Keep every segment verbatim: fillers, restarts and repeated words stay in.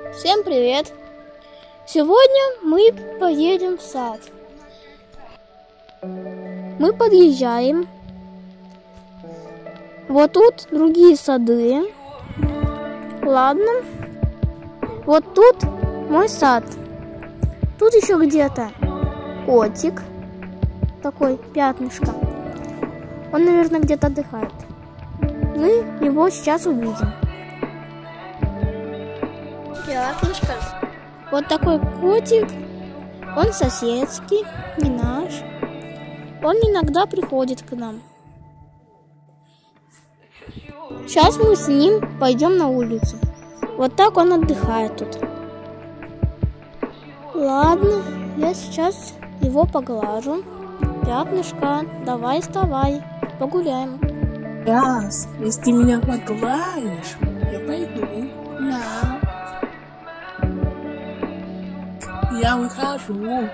Всем привет! Сегодня мы поедем в сад. Мы подъезжаем. Вот тут другие сады. Ладно. Вот тут мой сад. Тут еще где-то котик. Такой пятнышко. Он, наверное, где-то отдыхает. Мы его сейчас увидим. Пятнышко. Вот такой котик. Он соседский, не наш. Он иногда приходит к нам. Сейчас мы с ним пойдем на улицу. Вот так он отдыхает тут. Ладно, я сейчас его поглажу. Пятнышко, давай вставай, погуляем. Раз, если ты меня погладишь, я пойду. Да. Я выхожу.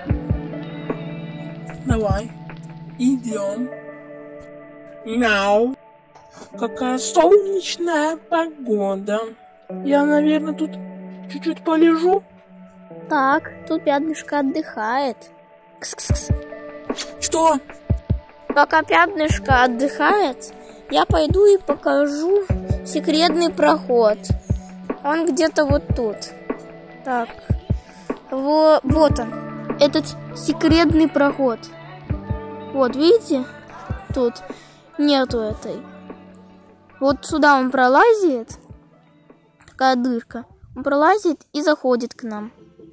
Давай, идем. Мяу. Какая солнечная погода. Я, наверное, тут чуть-чуть полежу. Так, тут пятнышко отдыхает. Кс-кс-кс. Что? Пока пятнышко отдыхает, я пойду и покажу секретный проход. Он где-то вот тут. Так, вот, вот он, этот секретный проход. Вот, видите? Тут нету этой. Вот сюда он пролазит. Такая дырка. Он пролазит и заходит к нам.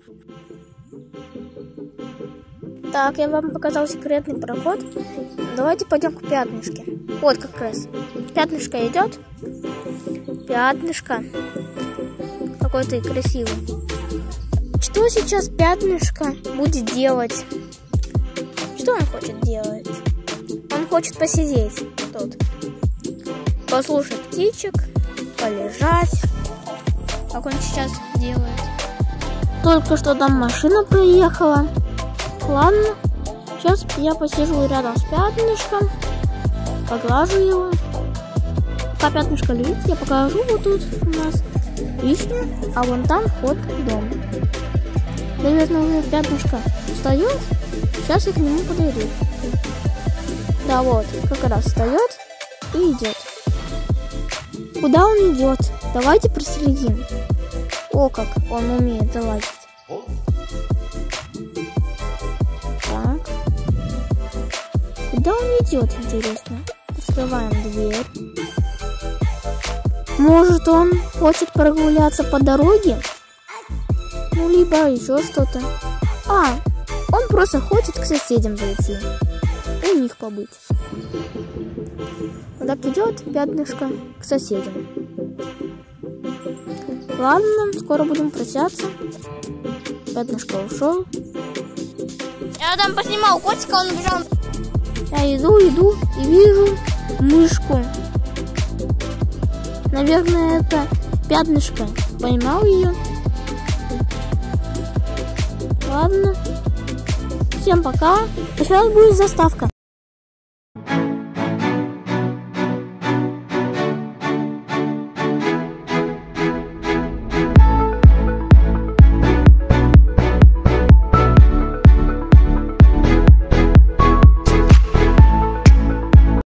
Так, я вам показал секретный проход. Давайте пойдем к пятнышке. Вот как раз. Пятнышко идет. Пятнышко. Какой ты красивый. Что сейчас пятнышко будет делать? Что он хочет делать? Он хочет посидеть тут. Послушать птичек. Полежать. Как он сейчас делает. Только что там машина проехала. Ладно, сейчас я посижу рядом с пятнышком, поглажу его. Пока пятнышко лежит, я покажу вот тут у нас вишня, а вон там вход в дом. Наверное, уже пятнышко встает, сейчас я к нему подойду. Да вот, как раз встает и идет. Куда он идет? Давайте проследим. О, как он умеет залазить. Куда он идет, интересно? Открываем дверь. Может, он хочет прогуляться по дороге? Ну, либо еще что-то. А, он просто хочет к соседям зайти. У них побыть. Вот так идет пятнышко к соседям. Ладно, скоро будем прощаться. Пятнышко ушел. Я там поснимал котика, он убежал. Я иду, иду и вижу мышку. Наверное, это пятнышко поймал ее. Ладно. Всем пока. Сейчас будет заставка.